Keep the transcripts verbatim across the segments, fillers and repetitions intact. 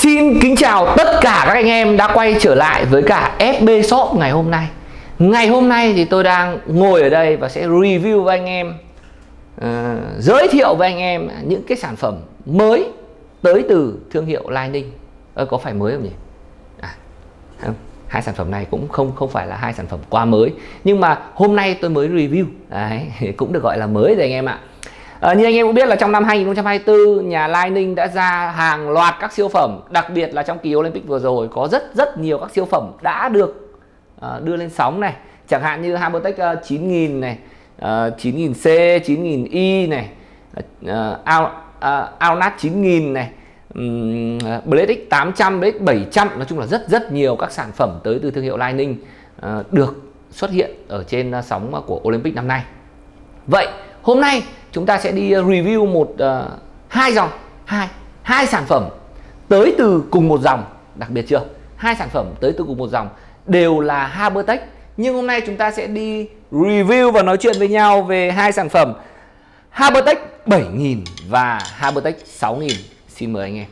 Xin kính chào tất cả các anh em đã quay trở lại với cả ép bê Shop ngày hôm nay. Ngày hôm nay thì tôi đang ngồi ở đây và sẽ review với anh em, uh, giới thiệu với anh em những cái sản phẩm mới tới từ thương hiệu Lai Ninh. Ờ, có phải mới không nhỉ? À, không. Hai sản phẩm này cũng không không phải là hai sản phẩm quá mới, nhưng mà hôm nay tôi mới review. Đấy, cũng được gọi là mới rồi anh em ạ. À, như anh em cũng biết là trong năm hai nghìn không trăm hai mươi tư, nhà Lai Ninh đã ra hàng loạt các siêu phẩm. Đặc biệt là trong kỳ Olympic vừa rồi có rất rất nhiều các siêu phẩm đã được uh, đưa lên sóng này. Chẳng hạn như Habertech uh, chín nghìn này, uh, chín nghìn C, chín nghìn Y này, uh, uh, Alnat chín nghìn này, um, BladeX tám trăm, BladeX bảy trăm. Nói chung là rất rất nhiều các sản phẩm tới từ thương hiệu Lai Ninh uh, được xuất hiện ở trên uh, sóng của Olympic năm nay. Vậy hôm nay chúng ta sẽ đi review một uh, hai dòng hai hai sản phẩm tới từ cùng một dòng. Đặc biệt chưa, hai sản phẩm tới từ cùng một dòng đều là Habertech, nhưng hôm nay chúng ta sẽ đi review và nói chuyện với nhau về hai sản phẩm Habertech bảy nghìn và Habertech sáu nghìn. Xin mời anh em.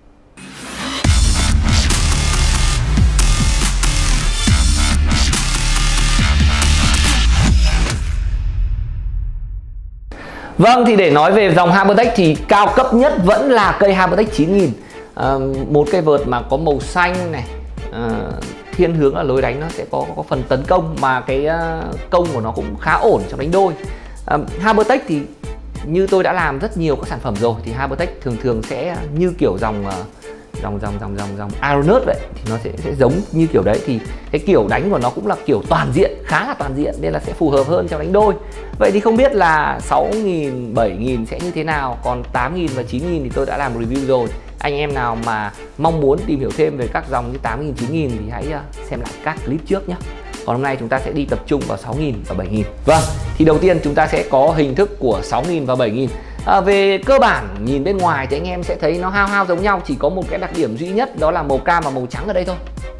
Vâng, thì để nói về dòng Habertech thì cao cấp nhất vẫn là cây Habertech chín nghìn. à, Một cây vợt mà có màu xanh này, à, thiên hướng là lối đánh nó sẽ có, có phần tấn công, mà cái uh, công của nó cũng khá ổn trong đánh đôi. à, Habertech thì như tôi đã làm rất nhiều các sản phẩm rồi, thì Habertech thường thường sẽ như kiểu dòng uh, dòng dòng dòng dòng dòng Aeronaut vậy, thì nó sẽ, sẽ giống như kiểu đấy. Thì cái kiểu đánh của nó cũng là kiểu toàn diện, khá là toàn diện, nên là sẽ phù hợp hơn trong đánh đôi. Vậy thì không biết là sáu nghìn, bảy nghìn sẽ như thế nào, còn tám nghìn và chín nghìn thì tôi đã làm review rồi. Anh em nào mà mong muốn tìm hiểu thêm về các dòng như tám nghìn, chín nghìn thì hãy xem lại các clip trước nhé. Còn hôm nay chúng ta sẽ đi tập trung vào sáu nghìn và bảy nghìn. Vâng, thì đầu tiên chúng ta sẽ có hình thức của sáu nghìn và bảy nghìn. À, về cơ bản nhìn bên ngoài thì anh em sẽ thấy nó hao hao giống nhau, chỉ có một cái đặc điểm duy nhất, đó là màu cam và màu trắng ở đây thôi.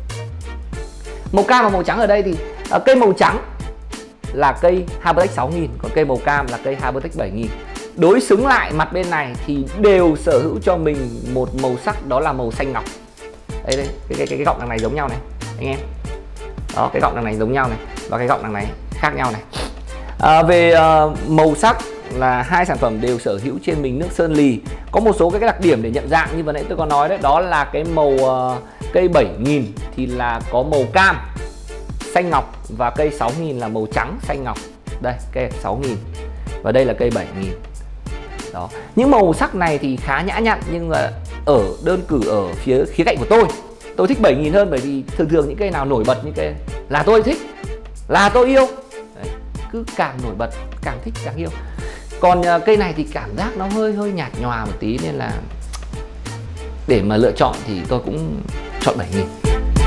Màu cam và màu trắng ở đây thì à, cây màu trắng là cây Habertech sáu nghìn, còn cây màu cam là cây Habertech bảy nghìn. Đối xứng lại mặt bên này thì đều sở hữu cho mình một màu sắc, đó là màu xanh ngọc. Đây đây, cái cái cái, cái gọng đằng này giống nhau này anh em. Đó, cái gọng đằng này giống nhau này, và cái gọng đằng này khác nhau này. À, về uh, màu sắc là hai sản phẩm đều sở hữu trên mình nước sơn lì. Có một số cái đặc điểm để nhận dạng như vừa nãy tôi có nói đấy, đó là cái màu uh, cây bảy nghìn thì là có màu cam xanh ngọc, và cây sáu nghìn là màu trắng xanh ngọc. Đây, cây sáu nghìn và đây là cây bảy nghìn. Đó, những màu sắc này thì khá nhã nhặn, nhưng mà ở đơn cử ở phía khía cạnh của tôi, tôi thích bảy nghìn hơn, bởi vì thường thường những cây nào nổi bật như cây là tôi thích, là tôi yêu. Đấy, cứ càng nổi bật càng thích, càng yêu. Còn uh, cây này thì cảm giác nó hơi hơi nhạt nhòa một tí, nên là để mà lựa chọn thì tôi cũng chọn bảy nghìn.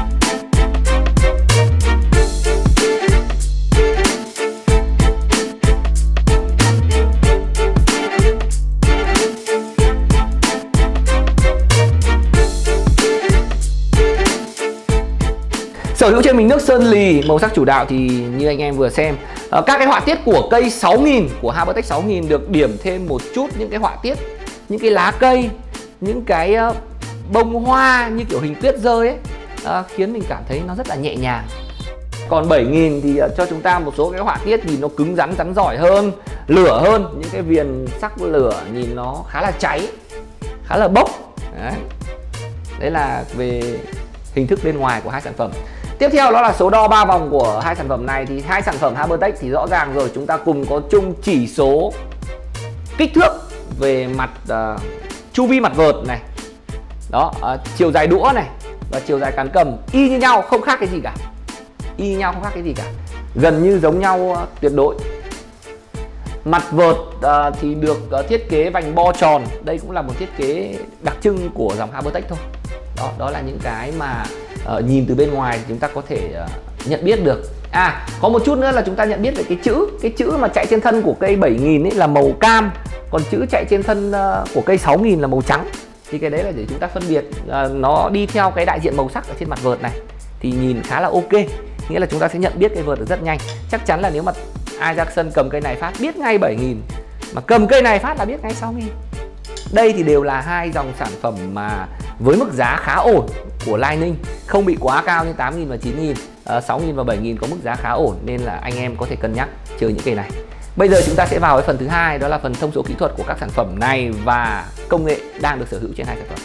Sở hữu trên mình nước sơn lì, màu sắc chủ đạo thì như anh em vừa xem. À, các cái họa tiết của cây sáu nghìn, của Habertech sáu nghìn được điểm thêm một chút những cái họa tiết, những cái lá cây, những cái uh, bông hoa như kiểu hình tuyết rơi ấy, uh, khiến mình cảm thấy nó rất là nhẹ nhàng. Còn bảy nghìn thì uh, cho chúng ta một số cái họa tiết nhìn nó cứng rắn, rắn giỏi hơn, lửa hơn, những cái viền sắc lửa nhìn nó khá là cháy, khá là bốc. Đấy, đấy là về hình thức bên ngoài của hai sản phẩm. Tiếp theo đó là số đo ba vòng của hai sản phẩm này. Thì hai sản phẩm Habertech thì rõ ràng rồi, chúng ta cùng có chung chỉ số kích thước về mặt uh, chu vi mặt vợt này, đó, uh, chiều dài đũa này và chiều dài cán cầm y như nhau, không khác cái gì cả, y như nhau, không khác cái gì cả, gần như giống nhau uh, tuyệt đối. Mặt vợt uh, thì được uh, thiết kế vành bo tròn, đây cũng là một thiết kế đặc trưng của dòng Habertech thôi. Đó, đó là những cái mà uh, nhìn từ bên ngoài thì chúng ta có thể uh, nhận biết được. À, có một chút nữa là chúng ta nhận biết về cái chữ. Cái chữ mà chạy trên thân của cây bảy nghìn ấy là màu cam, còn chữ chạy trên thân uh, của cây sáu nghìn là màu trắng. Thì cái đấy là để chúng ta phân biệt, uh, nó đi theo cái đại diện màu sắc ở trên mặt vợt này, thì nhìn khá là ok. Nghĩa là chúng ta sẽ nhận biết cây vợt được rất nhanh. Chắc chắn là nếu mà ai ra sân cầm cây này phát biết ngay bảy nghìn, mà cầm cây này phát là biết ngay sáu nghìn. Đây thì đều là hai dòng sản phẩm mà với mức giá khá ổn của Lining, không bị quá cao như tám nghìn và chín nghìn, uh, sáu nghìn và bảy nghìn có mức giá khá ổn, nên là anh em có thể cân nhắc chơi những cây này. Bây giờ chúng ta sẽ vào với phần thứ hai, đó là phần thông số kỹ thuật của các sản phẩm này và công nghệ đang được sở hữu trên hai sản phẩm.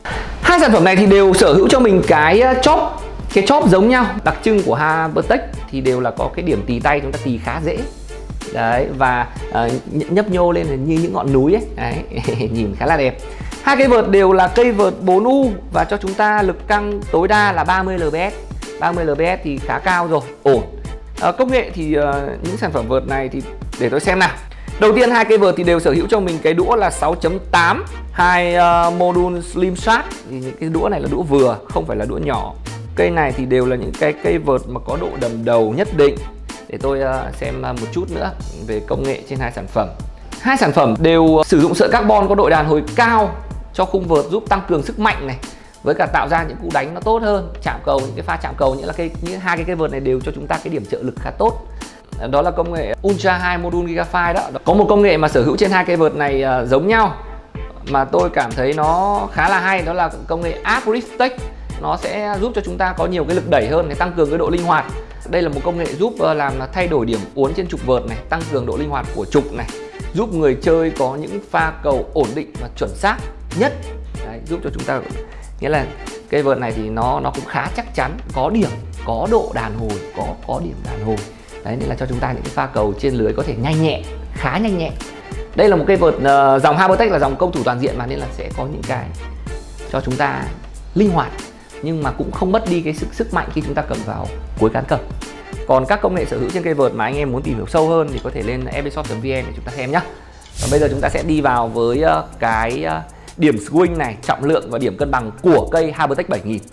Hai sản phẩm này thì đều sở hữu cho mình cái chóp, cái chóp giống nhau. Đặc trưng của Habertech thì đều là có cái điểm tì tay, chúng ta tì khá dễ. Đấy, và uh, nhấp nhô lên như những ngọn núi ấy. Đấy, nhìn khá là đẹp. Hai cây vợt đều là cây vợt bốn U và cho chúng ta lực căng tối đa là ba mươi lb s. ba mươi lb s thì khá cao rồi, ổn. Uh, công nghệ thì uh, những sản phẩm vợt này thì để tôi xem nào. Đầu tiên hai cây vợt thì đều sở hữu cho mình cái đũa là sáu chấm tám, hai uh, module slim shot, thì những cái đũa này là đũa vừa, không phải là đũa nhỏ. Cây này thì đều là những cái cây vợt mà có độ đầm đầu nhất định. Để tôi uh, xem một chút nữa về công nghệ trên hai sản phẩm. Hai sản phẩm đều sử dụng sợi carbon có độ đàn hồi cao cho khung vợt, giúp tăng cường sức mạnh này, với cả tạo ra những cú đánh nó tốt hơn, chạm cầu, những cái pha chạm cầu, những là cây những hai cái cây vợt này đều cho chúng ta cái điểm trợ lực khá tốt. Đó là công nghệ Ultra hai Module Gigafy đó. Có một công nghệ mà sở hữu trên hai cây vợt này uh, giống nhau mà tôi cảm thấy nó khá là hay, đó là công nghệ Arc Restake. Nó sẽ giúp cho chúng ta có nhiều cái lực đẩy hơn để tăng cường cái độ linh hoạt. Đây là một công nghệ giúp uh, làm thay đổi điểm uốn trên trục vợt này, tăng cường độ linh hoạt của trục này, giúp người chơi có những pha cầu ổn định và chuẩn xác nhất. Đấy, giúp cho chúng ta, nghĩa là cây vợt này thì nó nó cũng khá chắc chắn, có điểm, có độ đàn hồi, có có điểm đàn hồi. Đấy, nên là cho chúng ta những cái pha cầu trên lưới có thể nhanh nhẹ, khá nhanh nhẹ. Đây là một cây vợt uh, dòng Habertech là dòng công thủ toàn diện mà, nên là sẽ có những cái cho chúng ta linh hoạt nhưng mà cũng không mất đi cái sức sức mạnh khi chúng ta cầm vào cuối cán cầm. Còn các công nghệ sở hữu trên cây vợt mà anh em muốn tìm hiểu sâu hơn thì có thể lên f b shop chấm v n để chúng ta xem nhé. Và bây giờ chúng ta sẽ đi vào với uh, cái uh, điểm swing này, trọng lượng và điểm cân bằng của cây Habertech bảy nghìn.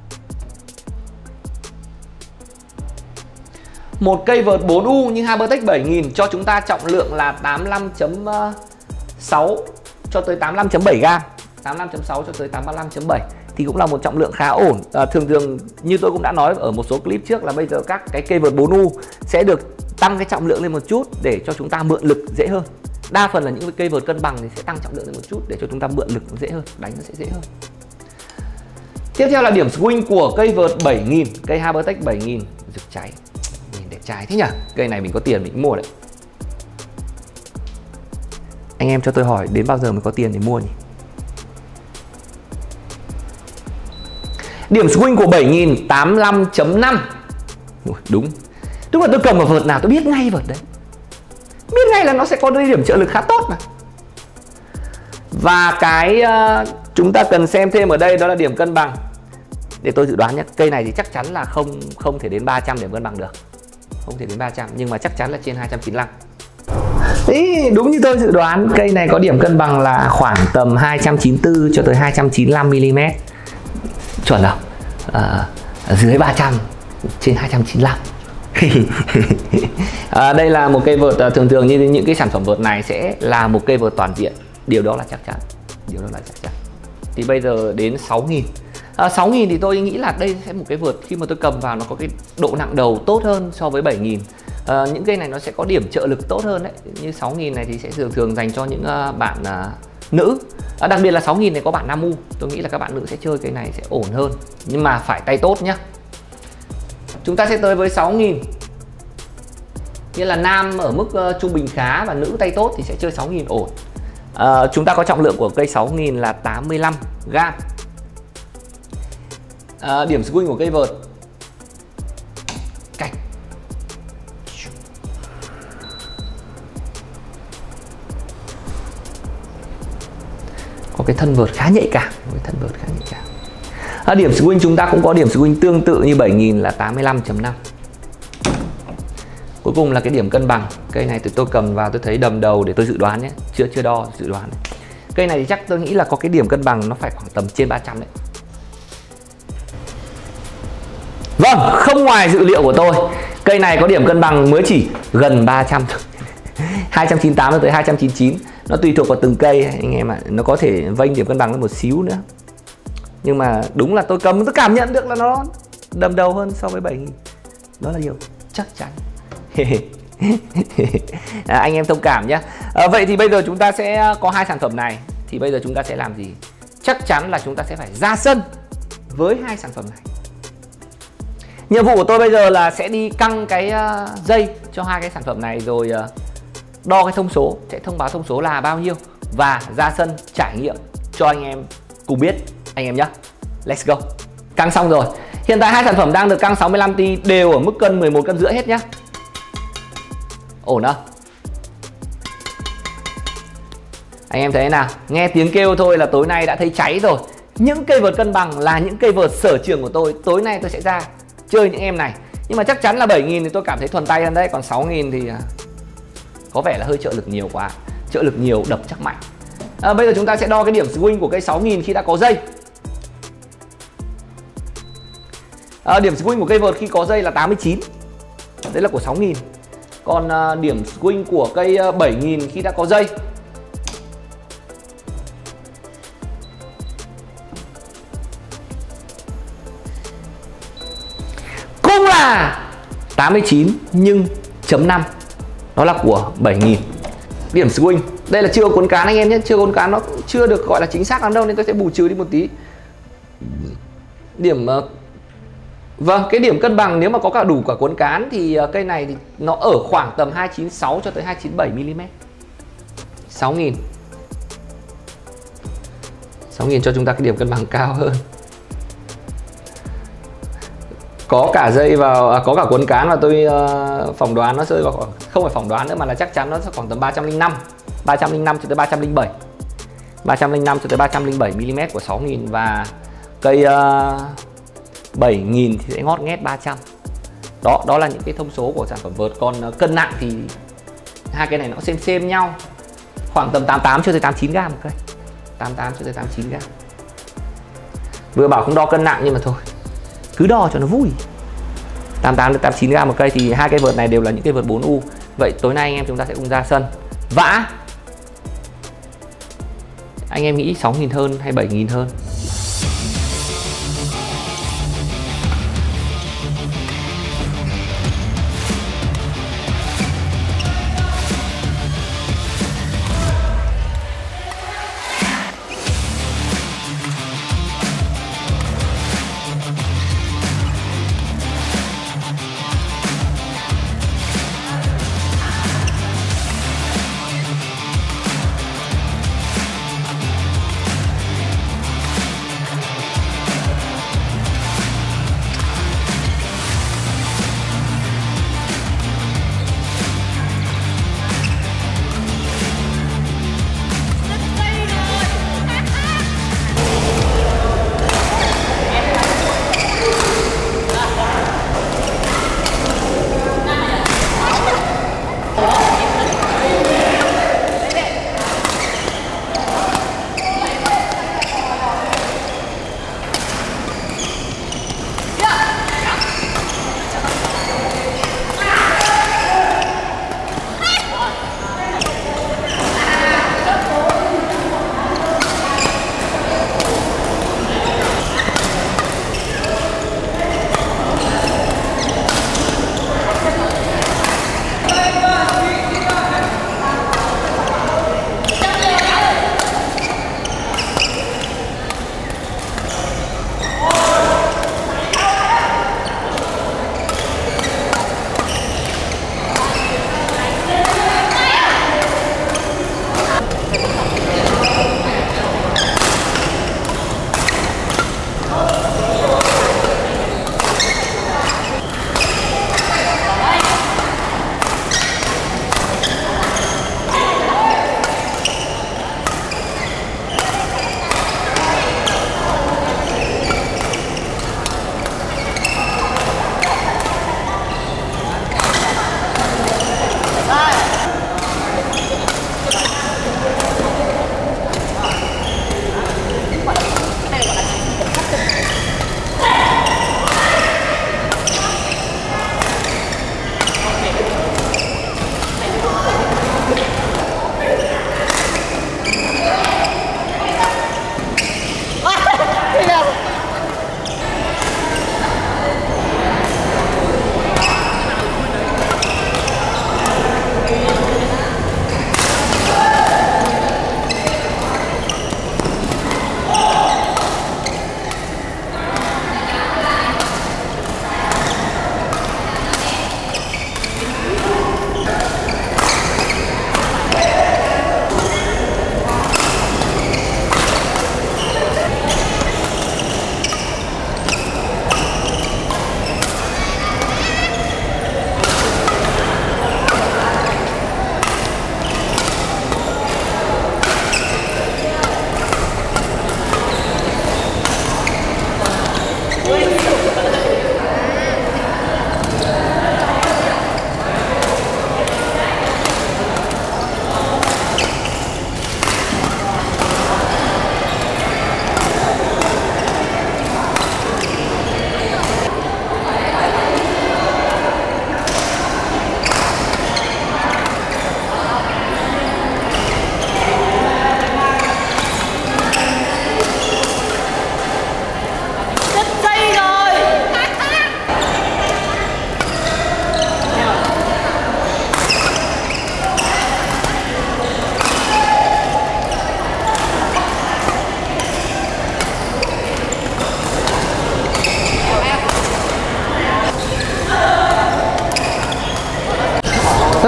Một cây vợt bốn U như Habertech bảy nghìn cho chúng ta trọng lượng là tám mươi lăm chấm sáu cho tới tám mươi lăm chấm bảy gam, tám mươi lăm chấm sáu cho tới tám mươi lăm chấm bảy thì cũng là một trọng lượng khá ổn. À, thường thường như tôi cũng đã nói ở một số clip trước là bây giờ các cái cây vợt bốn U sẽ được tăng cái trọng lượng lên một chút để cho chúng ta mượn lực dễ hơn. Đa phần là những cây vợt cân bằng thì sẽ tăng trọng lượng lên một chút để cho chúng ta mượn lực dễ hơn, đánh nó sẽ dễ hơn. Tiếp theo là điểm swing của cây vợt bảy nghìn, cây Habertech bảy nghìn. Rực cháy, nhìn đẹp trai thế nhỉ. Cây này mình có tiền mình mua đấy. Anh em cho tôi hỏi đến bao giờ mới có tiền để mua nhỉ? Điểm swing của bảy nghìn tám mươi lăm chấm năm. Đúng. Tức là tôi cầm vào vợt nào tôi biết ngay vợt đấy. Biết ngay là nó sẽ có điểm trợ lực khá tốt mà. Và cái uh, chúng ta cần xem thêm ở đây đó là điểm cân bằng. Để tôi dự đoán nhé, cây này thì chắc chắn là không không thể đến ba trăm điểm cân bằng được. Không thể đến ba trăm, nhưng mà chắc chắn là trên hai trăm chín mươi lăm. Ý, đúng như tôi dự đoán, cây này có điểm cân bằng là khoảng tầm hai trăm chín mươi tư cho tới hai trăm chín mươi lăm mi li mét. Chuẩn không? À, dưới ba trăm, trên hai trăm chín mươi lăm. À, đây là một cây vợt thường thường như những cái sản phẩm vợt này sẽ là một cây vợt toàn diện. Điều đó là chắc chắn. Điều đó là chắc chắn. Thì bây giờ đến sáu nghìn. À, sáu nghìn thì tôi nghĩ là đây sẽ một cái vợt khi mà tôi cầm vào nó có cái độ nặng đầu tốt hơn so với bảy nghìn. À, những cây này nó sẽ có điểm trợ lực tốt hơn đấy. Như sáu nghìn này thì sẽ thường thường dành cho những uh, bạn uh, nữ. À, đặc biệt là sáu nghìn này có bạn nam u. Tôi nghĩ là các bạn nữ sẽ chơi cây này sẽ ổn hơn. Nhưng mà phải tay tốt nhá. Chúng ta sẽ tới với sáu nghìn. Như là nam ở mức uh, trung bình khá và nữ tay tốt thì sẽ chơi sáu nghìn ổn. À, chúng ta có trọng lượng của cây sáu nghìn là tám mươi lăm gam. À, điểm swing của cây vợt cạch. Có cái thân vợt khá nhạy cảm, cái thân vợt khá nhạy cảm. À, điểm swing chúng ta cũng có điểm swing tương tự như bảy nghìn là tám mươi lăm chấm năm. Cuối cùng là cái điểm cân bằng. Cây này từ tôi cầm vào tôi thấy đầm đầu để tôi dự đoán nhé, chưa chưa đo, dự đoán. Cây này thì chắc tôi nghĩ là có cái điểm cân bằng nó phải khoảng tầm trên ba trăm đấy. Vâng, không ngoài dự liệu của tôi. Cây này có điểm cân bằng mới chỉ gần ba trăm thôi. hai trăm chín mươi tám tới hai trăm chín mươi chín. Nó tùy thuộc vào từng cây anh em ạ. À. Nó có thể vênh điểm cân bằng lên một xíu nữa. Nhưng mà đúng là tôi cầm tôi cảm nhận được là nó đầm đầu hơn so với bảy nghìn. Đó là điều chắc chắn. À, anh em thông cảm nhé. À, vậy thì bây giờ chúng ta sẽ có hai sản phẩm này. Thì bây giờ chúng ta sẽ làm gì? chắc chắn là chúng ta sẽ phải ra sân với hai sản phẩm này. Nhiệm vụ của tôi bây giờ là sẽ đi căng cái uh, dây cho hai cái sản phẩm này, rồi uh, đo cái thông số, sẽ thông báo thông số là bao nhiêu và ra sân trải nghiệm cho anh em cùng biết anh em nhé. Let's go. Căng xong rồi. Hiện tại hai sản phẩm đang được căng sáu mươi lăm ti đều ở mức cân mười một cân rưỡi hết nhá. Ổn không? Anh em thấy thế nào? Nghe tiếng kêu thôi là tối nay đã thấy cháy rồi. Những cây vợt cân bằng là những cây vợt sở trường của tôi. Tối nay tôi sẽ ra chơi những em này. Nhưng mà chắc chắn là bảy nghìn thì tôi cảm thấy thuần tay hơn đấy. Còn sáu nghìn thì có vẻ là hơi trợ lực nhiều quá. Trợ lực nhiều đập chắc mạnh. à, Bây giờ chúng ta sẽ đo cái điểm swing của cây sáu nghìn khi đã có dây. à, Điểm swing của cây vợt khi có dây là tám mươi chín. Đấy là của sáu nghìn. Còn à, điểm swing của cây à, bảy nghìn khi đã có dây cũng là tám mươi chín nhưng chấm năm. Đó là của bảy nghìn. Điểm swing đây là chưa cuốn cán anh em nhé, chưa cuốn cán, nó cũng chưa được gọi là chính xác lắm đâu, nên tôi sẽ bù trừ đi một tí. Điểm uh, vâng, cái điểm cân bằng nếu mà có cả đủ cả cuốn cán thì uh, cây này thì nó ở khoảng tầm hai chín sáu cho tới hai chín bảy mi li mét. sáu nghìn. sáu nghìn cho chúng ta cái điểm cân bằng cao hơn. Có cả dây vào, à, có cả cuốn cán và tôi uh, phỏng đoán nó rơi vào khoảng, không phải phỏng đoán nữa mà là chắc chắn nó sẽ khoảng tầm ba trăm linh năm. ba trăm linh năm cho tới ba trăm linh bảy. ba trăm linh năm cho tới ba trăm linh bảy mi li mét của sáu nghìn, và cây uh, bảy nghìn thì sẽ ngót nghét ba trăm. Đó, đó là những cái thông số của sản phẩm vợt. Còn uh, cân nặng thì hai cái này nó xem xem nhau. Khoảng tầm tám mươi tám cho tới tám mươi chín gam một cây. tám mươi tám cho tới tám mươi chín gam. Vừa bảo không đo cân nặng nhưng mà thôi, cứ đo cho nó vui. tám mươi tám đến tám mươi chín gam một cây thì hai cây vợt này đều là những cây vợt bốn U. Vậy tối nay anh em chúng ta sẽ cùng ra sân vã. Anh em nghĩ sáu nghìn hơn hay bảy nghìn hơn?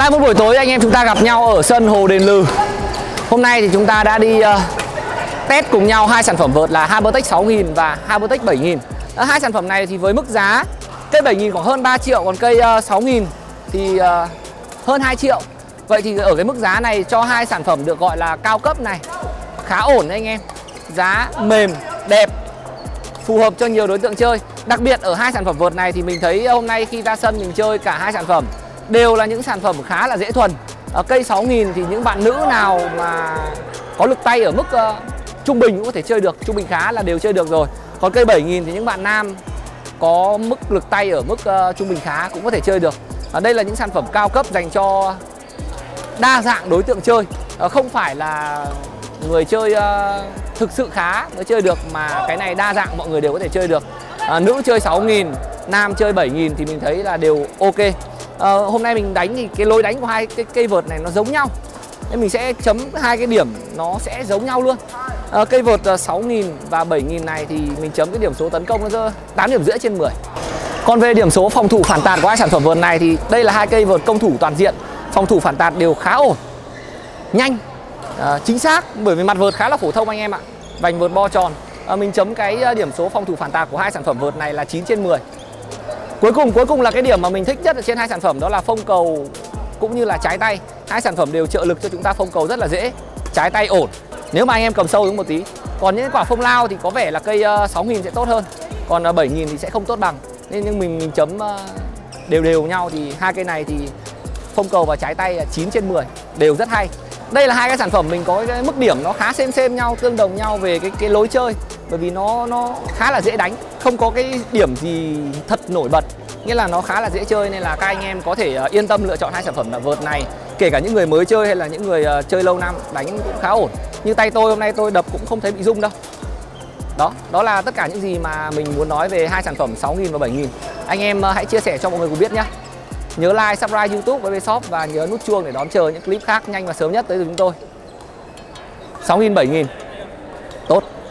Lại một buổi tối anh em chúng ta gặp nhau ở sân Hồ Đền Lừ. Hôm nay thì chúng ta đã đi uh, test cùng nhau hai sản phẩm vợt là Habertech sáu nghìn và Habertech bảy nghìn. uh, Hai sản phẩm này thì với mức giá cây bảy nghìn khoảng hơn ba triệu, còn cây uh, sáu nghìn thì uh, hơn hai triệu. Vậy thì ở cái mức giá này cho hai sản phẩm được gọi là cao cấp này khá ổn đấy anh em. Giá mềm, đẹp, phù hợp cho nhiều đối tượng chơi. Đặc biệt ở hai sản phẩm vợt này thì mình thấy hôm nay khi ra sân mình chơi cả hai sản phẩm đều là những sản phẩm khá là dễ thuần. Ở cây sáu nghìn thì những bạn nữ nào mà có lực tay ở mức uh, trung bình cũng có thể chơi được, trung bình khá là đều chơi được rồi. Còn cây bảy nghìn thì những bạn nam có mức lực tay ở mức uh, trung bình khá cũng có thể chơi được. Ở đây là những sản phẩm cao cấp dành cho đa dạng đối tượng chơi, uh, không phải là người chơi uh, thực sự khá mới chơi được, mà cái này đa dạng mọi người đều có thể chơi được. uh, Nữ chơi sáu nghìn, nam chơi bảy nghìn thì mình thấy là đều ok. À, hôm nay mình đánh thì cái lối đánh của hai cái cây vợt này nó giống nhau nên mình sẽ chấm hai cái điểm nó sẽ giống nhau luôn. À, cây vợt sáu nghìn và bảy nghìn này thì mình chấm cái điểm số tấn công nó tám điểm rưỡi trên mười. Còn về điểm số phòng thủ phản tạt của hai sản phẩm vợt này thì đây là hai cây vợt công thủ toàn diện, phòng thủ phản tạt đều khá ổn, nhanh, à, chính xác, bởi vì mặt vợt khá là phổ thông anh em ạ, vành vợt bo tròn. À, mình chấm cái điểm số phòng thủ phản tạt của hai sản phẩm vợt này là chín trên mười. Cuối cùng cuối cùng là cái điểm mà mình thích nhất ở trên hai sản phẩm, đó là phông cầu cũng như là trái tay. Hai sản phẩm đều trợ lực cho chúng ta phông cầu rất là dễ, trái tay ổn nếu mà anh em cầm sâu xuống một tí. Còn những quả phông lao thì có vẻ là cây sáu nghìn sẽ tốt hơn, còn bảy nghìn thì sẽ không tốt bằng. Nên nhưng mình mình chấm đều đều nhau thì hai cây này thì phông cầu và trái tay chín trên mười đều rất hay. Đây là hai cái sản phẩm mình có cái mức điểm nó khá xem xem nhau, tương đồng nhau về cái cái lối chơi, bởi vì nó nó khá là dễ đánh, không có cái điểm gì thật nổi bật, nghĩa là nó khá là dễ chơi, nên là các anh em có thể uh, yên tâm lựa chọn hai sản phẩm là vợt này, kể cả những người mới chơi hay là những người uh, chơi lâu năm đánh cũng khá ổn. Như tay tôi hôm nay tôi đập cũng không thấy bị rung đâu. Đó, đó là tất cả những gì mà mình muốn nói về hai sản phẩm sáu nghìn và bảy nghìn. Anh em uh, hãy chia sẻ cho mọi người cùng biết nhé. Nhớ like, subscribe YouTube với Shop và nhớ nút chuông để đón chờ những clip khác nhanh và sớm nhất tới từ chúng tôi. sáu nghìn, bảy nghìn tốt.